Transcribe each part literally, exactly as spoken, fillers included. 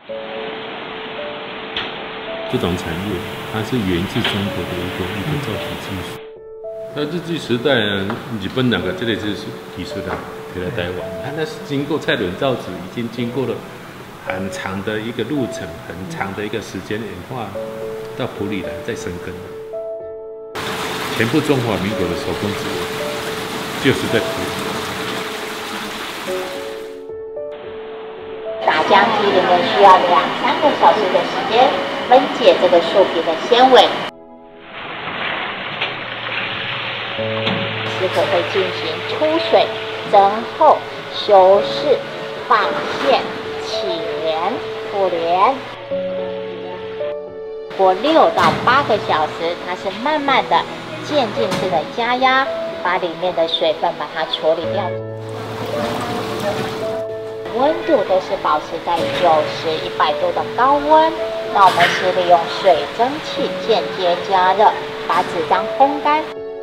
这种产业它是源自中国的一个一个造纸技术。那日据时代呢，日本人个这个就是技术啦，回来台湾，它那是经过蔡伦造纸，已经经过了很长的一个路程，很长的一个时间演化到埔里来再生根。全部中华民国的手工纸就是在埔里。 打浆机里面需要两三个小时的时间分解这个树皮的纤维。师傅会进行出水、增厚、修饰、放线、起连、复连，过六到八个小时，它是慢慢的渐进式的加压，把里面的水分把它处理掉。温度都是保持在九十、一百度的高温。那我们是利用水蒸气间接加热，把纸张烘干。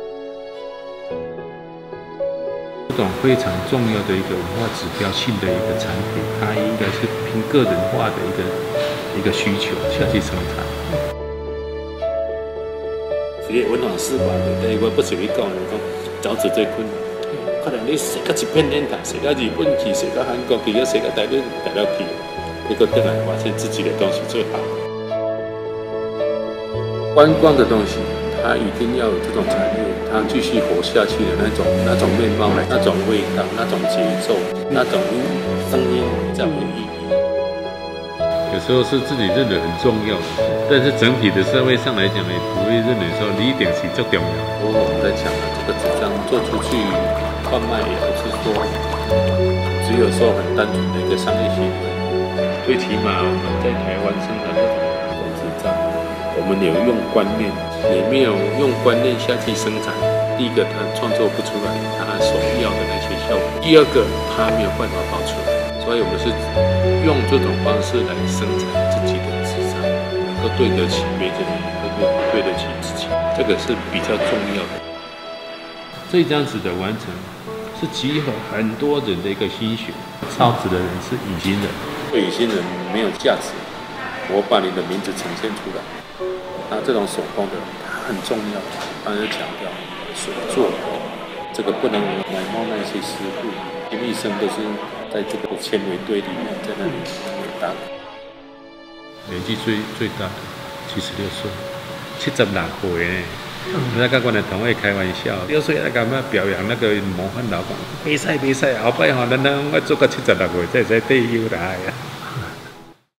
这种非常重要的一个文化指标性的一个产品，它应该是凭个人化的一个一个需求下去生产。 所以文化史观的，第一我不是你讲的讲造纸最困难。可能你写到一片天堂，写到日本去，写到韩国去，又写到台湾台湾去，结果回来发现自己的东西最好。观光的东西，它一定要有这种产业，它继续活下去的那种那种面貌、那种味道、那种节奏、那种声音才有意义。 有时候是自己认为很重要的，但是整体的社会上来讲呢，不会认为说你一定是最重要。 我们在讲的这个纸张做出去贩卖，也不是说只有说很单纯的一个商业行为。最起码我们在台湾生产这种纸张，我们有用观念，也没有用观念下去生产。第一个，它创作不出来它所要的那些效果；第二个，它没有办法保存。所以我们是用这种方式来生产自己的纸张，能够对得起别人，能够对得起自己，这个是比较重要的。 这张纸的完成是集合很多人的一个心血，造纸的人是隐形人， 对隐形人没有价值，我把你的名字呈现出来。那这种手工的，它很重要，当然强调手做，这个不能买冒那些师傅，一生都是在这个纤维堆里面，在那里打。 年纪最最大的七十六岁，七十六岁呢。人家跟我的同学开玩笑，六岁来干嘛表扬那个模范老板？比赛比赛，后摆吼，咱咱我做到七十六岁才才退休来啊。